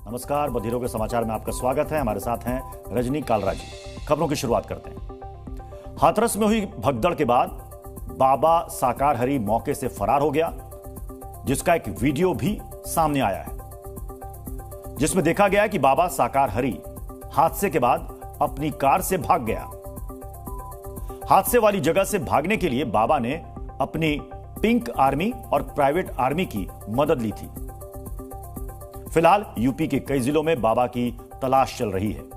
नमस्कार, बधिरों के समाचार में आपका स्वागत है। हमारे साथ हैं रजनी कालरा जी। खबरों की शुरुआत करते हैं। हाथरस में हुई भगदड़ के बाद बाबा साकार हरि मौके से फरार हो गया, जिसका एक वीडियो भी सामने आया है, जिसमें देखा गया है कि बाबा साकार हरि हादसे के बाद अपनी कार से भाग गया। हादसे वाली जगह से भागने के लिए बाबा ने अपनी पिंक आर्मी और प्राइवेट आर्मी की मदद ली थी। फिलहाल यूपी के कई जिलों में बाबा की तलाश चल रही है।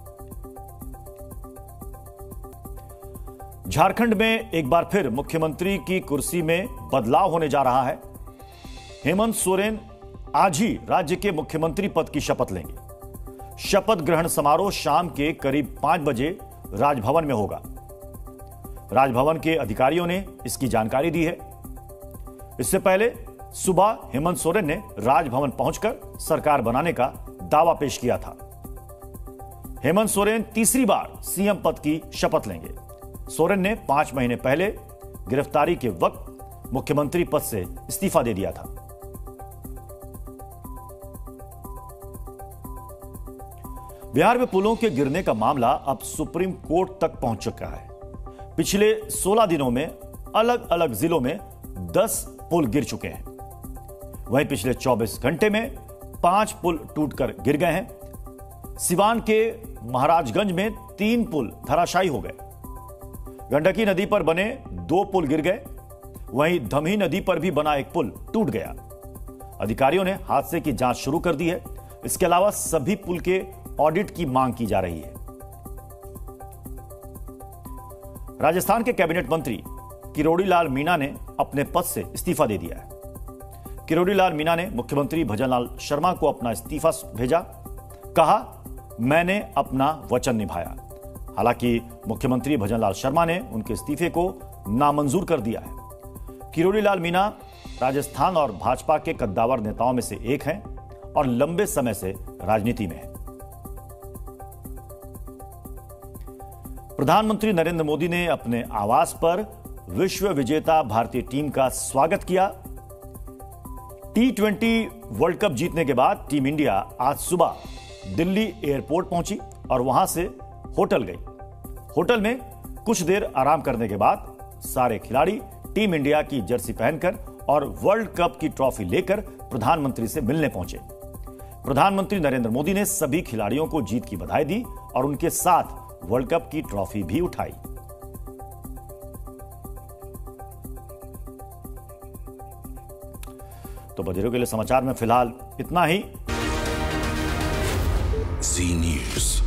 झारखंड में एक बार फिर मुख्यमंत्री की कुर्सी में बदलाव होने जा रहा है। हेमंत सोरेन आज ही राज्य के मुख्यमंत्री पद की शपथ लेंगे। शपथ ग्रहण समारोह शाम के करीब 5 बजे राजभवन में होगा। राजभवन के अधिकारियों ने इसकी जानकारी दी है। इससे पहले सुबह हेमंत सोरेन ने राजभवन पहुंचकर सरकार बनाने का दावा पेश किया था। हेमंत सोरेन तीसरी बार सीएम पद की शपथ लेंगे। सोरेन ने 5 महीने पहले गिरफ्तारी के वक्त मुख्यमंत्री पद से इस्तीफा दे दिया था। बिहार में पुलों के गिरने का मामला अब सुप्रीम कोर्ट तक पहुंच चुका है। पिछले 16 दिनों में अलग अलग जिलों में 10 पुल गिर चुके हैं। वहीं पिछले 24 घंटे में 5 पुल टूटकर गिर गए हैं। सिवान के महाराजगंज में 3 पुल धराशायी हो गए। गंडकी नदी पर बने 2 पुल गिर गए। वहीं धमही नदी पर भी बना एक पुल टूट गया। अधिकारियों ने हादसे की जांच शुरू कर दी है। इसके अलावा सभी पुल के ऑडिट की मांग की जा रही है। राजस्थान के कैबिनेट मंत्री किरोड़ी लाल मीणा ने अपने पद से इस्तीफा दे दिया है। किरोड़ी लाल मीणा ने मुख्यमंत्री भजनलाल शर्मा को अपना इस्तीफा भेजा। कहा, मैंने अपना वचन निभाया। हालांकि मुख्यमंत्री भजनलाल शर्मा ने उनके इस्तीफे को नामंजूर कर दिया है। किरोड़ी लाल मीणा राजस्थान और भाजपा के कद्दावर नेताओं में से एक हैं और लंबे समय से राजनीति में हैं। प्रधानमंत्री नरेंद्र मोदी ने अपने आवास पर विश्व विजेता भारतीय टीम का स्वागत किया। T20 वर्ल्ड कप जीतने के बाद टीम इंडिया आज सुबह दिल्ली एयरपोर्ट पहुंची और वहां से होटल गई। होटल में कुछ देर आराम करने के बाद सारे खिलाड़ी टीम इंडिया की जर्सी पहनकर और वर्ल्ड कप की ट्रॉफी लेकर प्रधानमंत्री से मिलने पहुंचे। प्रधानमंत्री नरेंद्र मोदी ने सभी खिलाड़ियों को जीत की बधाई दी और उनके साथ वर्ल्ड कप की ट्रॉफी भी उठाई। तो बधिरों के लिए समाचार में फिलहाल इतना ही। जी न्यूज़।